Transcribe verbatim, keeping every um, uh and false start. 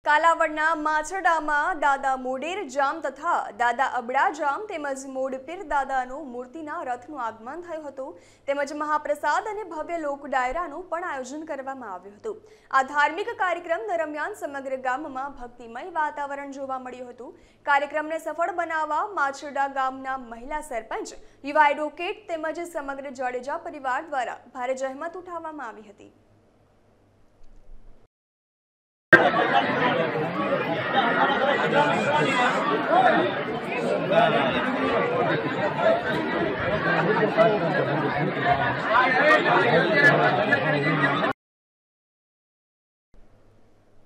કાલાવડના માછરડામાં દાદા મોડેર જામ તથા દાદા અબડા જામ તેમજ મોડપીર દાદાનું મૂર્તિના રથનું આગમન થયું હતું તેમજ મહાપ્રસાદ અને ભવ્ય લોક ડાયરાનું પણ આયોજન કરવામાં આવ્યું હતું। આ ધાર્મિક કાર્યક્રમ દરમિયાન સમગ્ર ગામમાં ભક્તિમય વાતાવરણ જોવા મળ્યું હતું। કાર્યક્રમને સફળ બનાવવા માછરડા ગામના મહિલા સરપંચ, યુવા એડવોકેટ તેમજ સમગ્ર જાડેજા પરિવાર દ્વારા ભારે જહેમત ઉઠાવવામાં આવી હતી। Thank you.